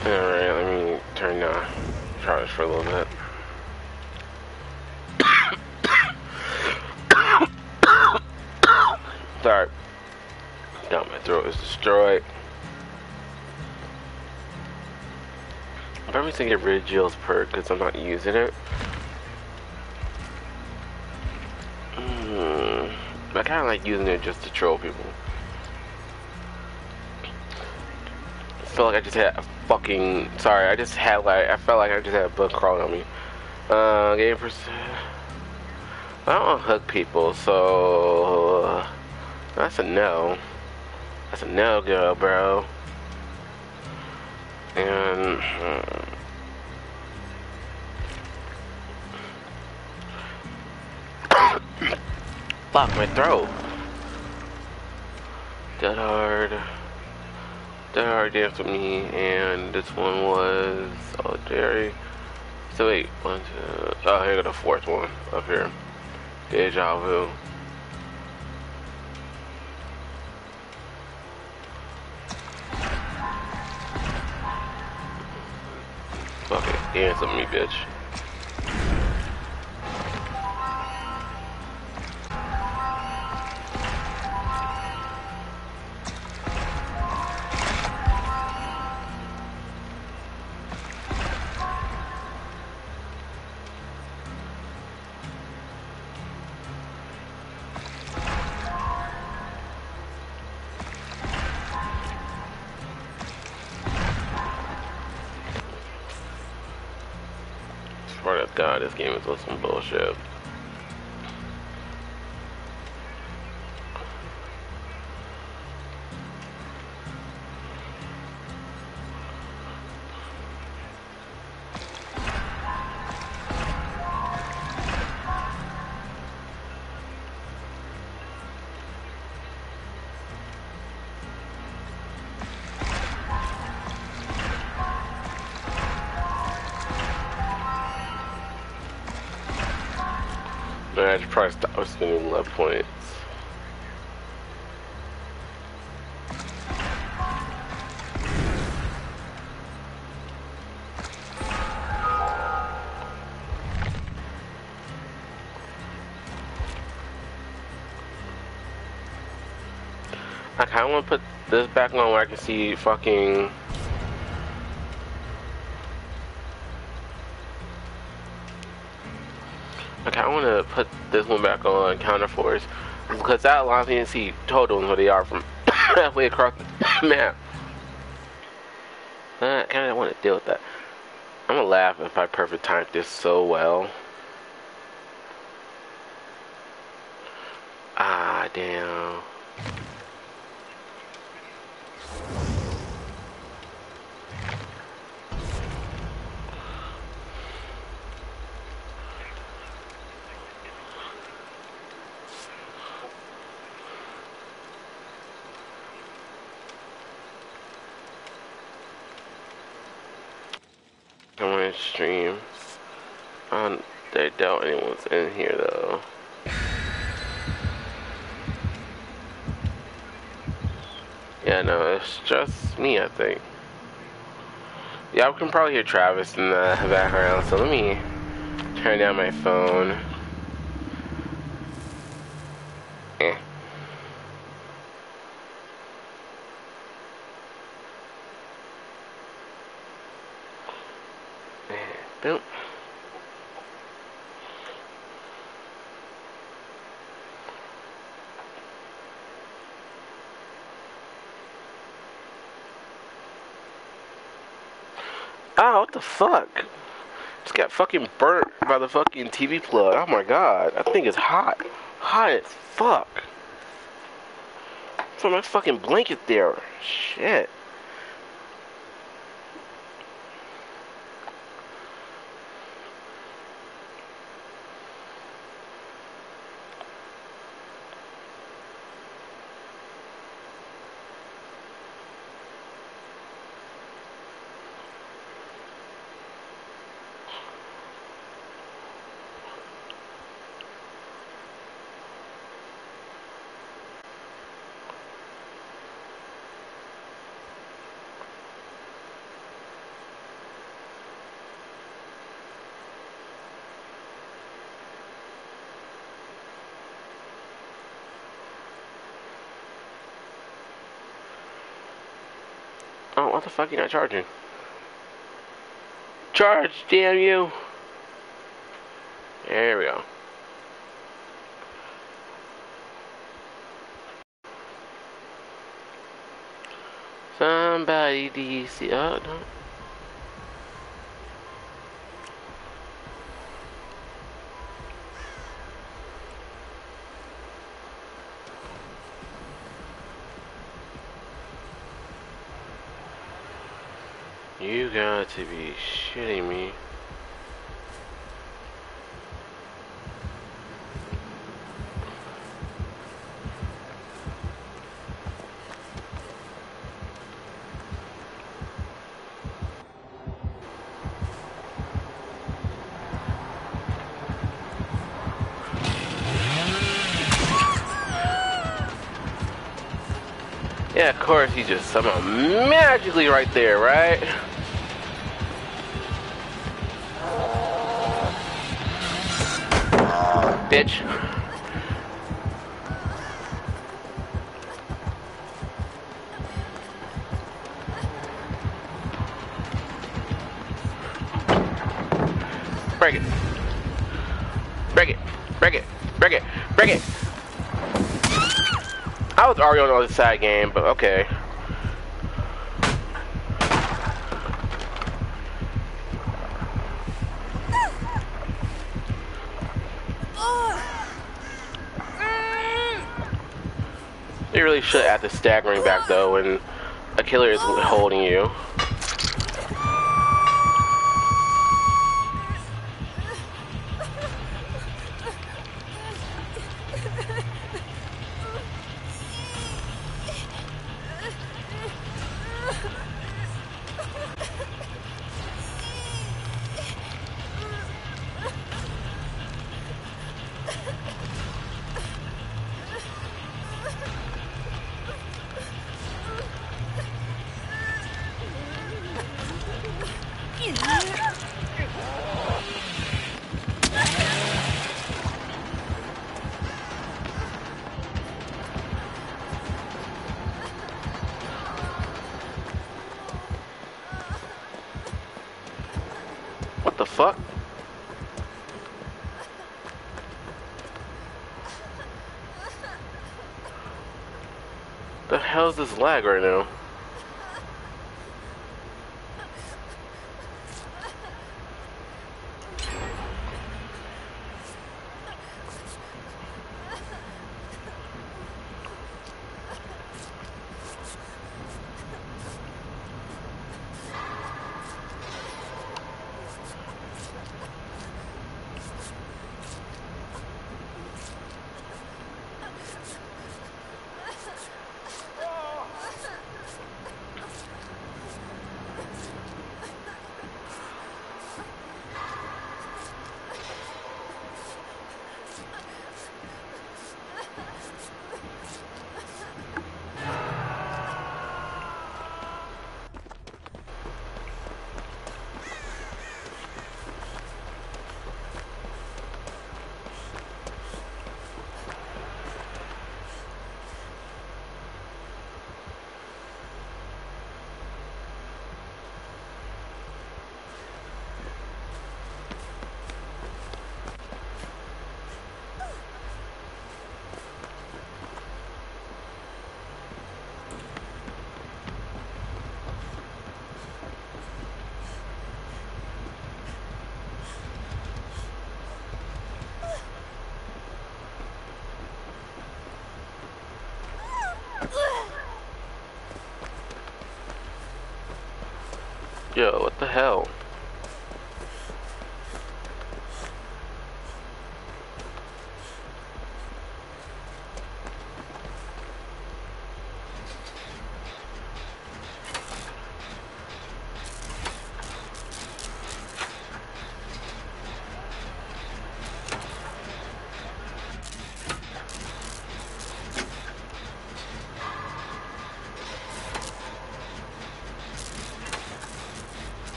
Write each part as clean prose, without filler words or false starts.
Alright, let me turn charge for a little bit. Sorry. Now my throat is destroyed. I'm probably gonna get rid of Jill's perk because I'm not using it. I kinda like using it just to troll people. I feel like I just had a fucking... Sorry, I just had like... I felt like I just had a bug crawling on me. Game percent... I don't want to hug people, so... That's a no. That's a no-go, bro. And... Fuck, my throat. Dead Hard. Dead Hard danced with me, and this one was... Oh, Jerry. So wait, one, two... Oh, here go the fourth one up here. Deja Vu. Fuck it, dance with me, bitch. Swear to God, this game is with some bullshit. Man, I should probably stop spending love points. I kinda wanna put this back on where I can see fucking... I kinda wanna put this one back on Counterforce, because that allows me to see totals where they are from halfway across the map. I kinda wanna deal with that. I'm gonna laugh if I perfect time this so well. Ah, damn. I want to stream. They doubt anyone's in here though. Yeah, no, it's just me, I think. Yeah, I can probably hear Travis in the background, so let me turn down my phone. Eh. Boom. Oh, what the fuck? Just got fucking burnt by the fucking TV plug. Oh my god, that thing is hot. Hot as fuck. Put my fucking blanket there. Shit. Oh, what the fuck? You not charging? Charge, damn you! There we go. Somebody DC. Oh, no. You got to be shitting me. Yeah, of course, he just somehow magically right there, right? Bitch. Break it. Break it. Break it. Break it. Break it. I was already on the other side game, but okay. You really should add the staggering back though when a killer is holding you. What the fuck? The hell's this lag right now? Yo, what the hell?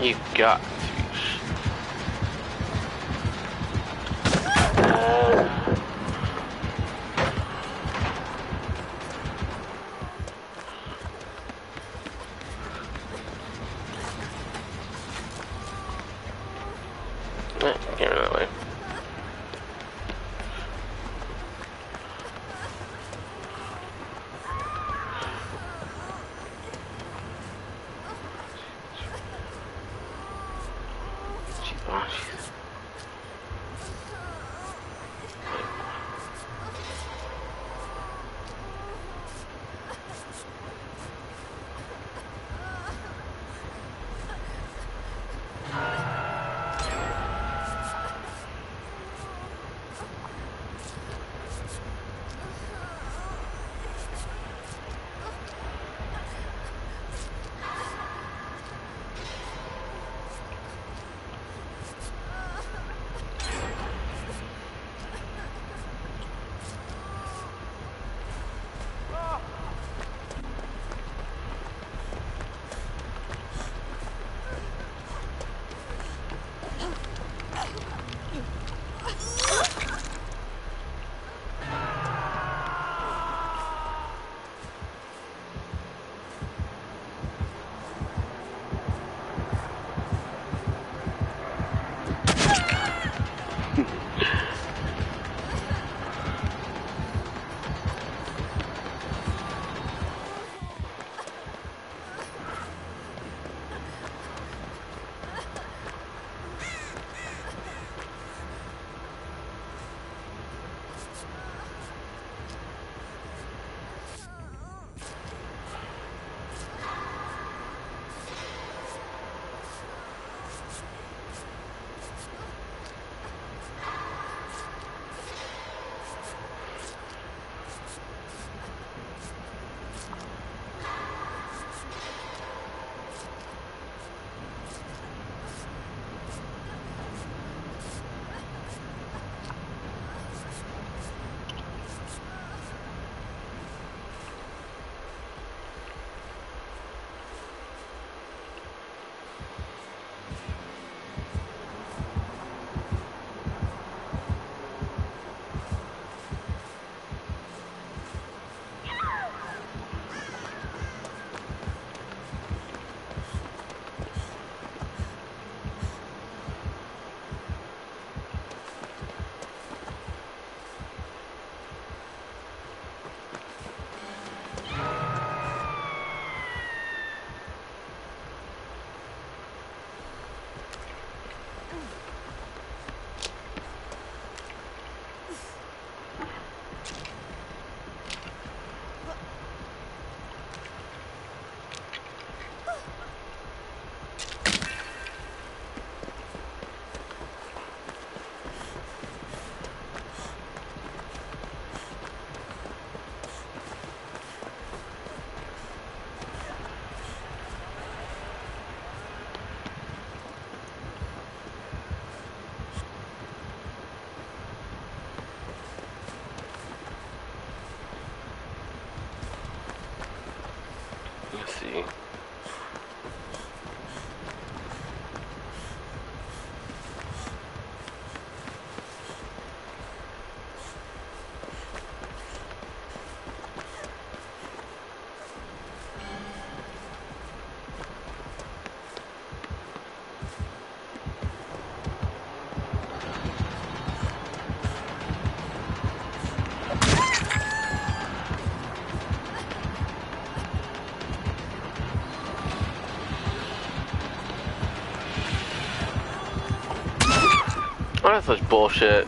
You got to. Get that way. Let's see. Oh, that's such bullshit.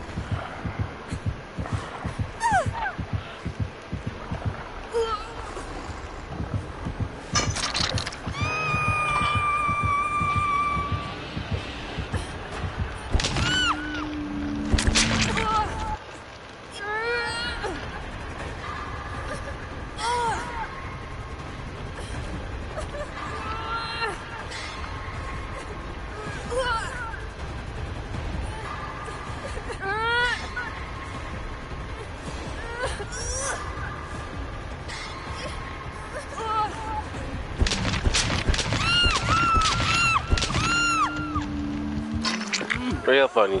Real funny.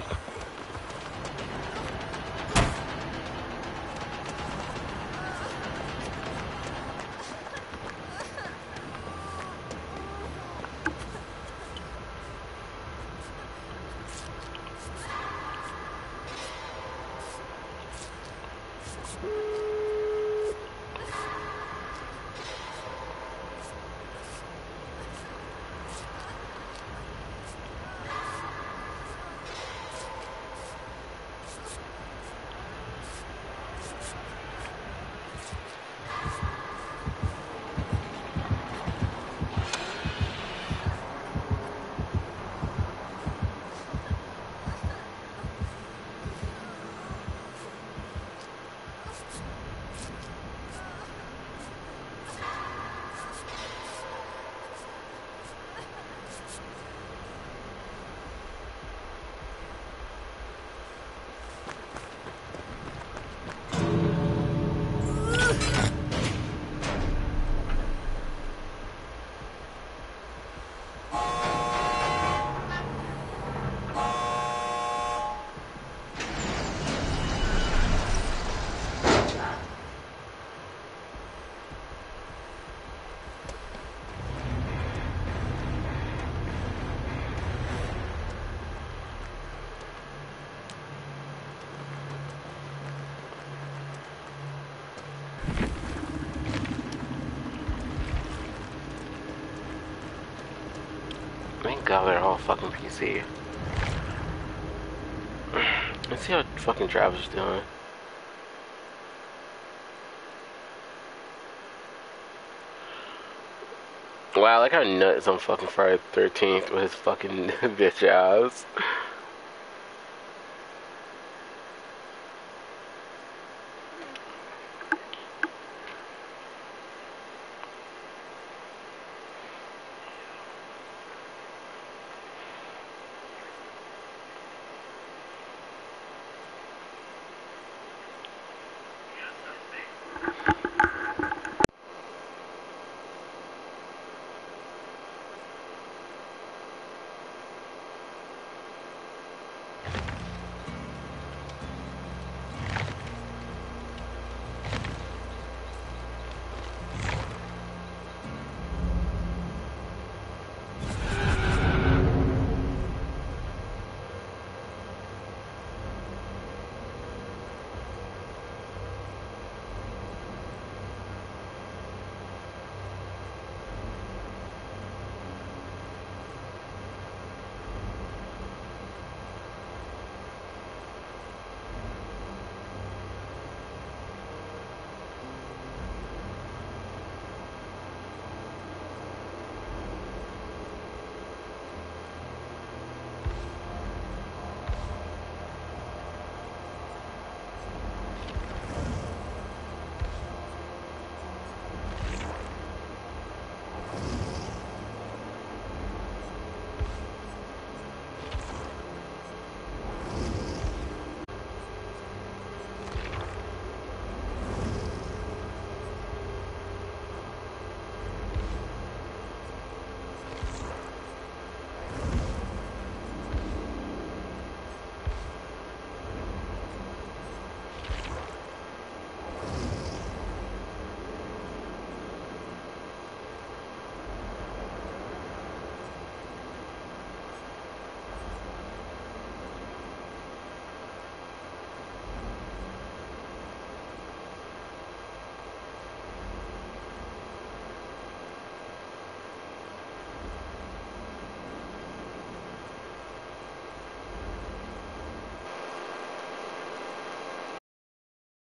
Thank God they're all fucking PC. Let's see how fucking Travis is doing. Wow, like how nuts on fucking Friday the 13th with his fucking bitch ass.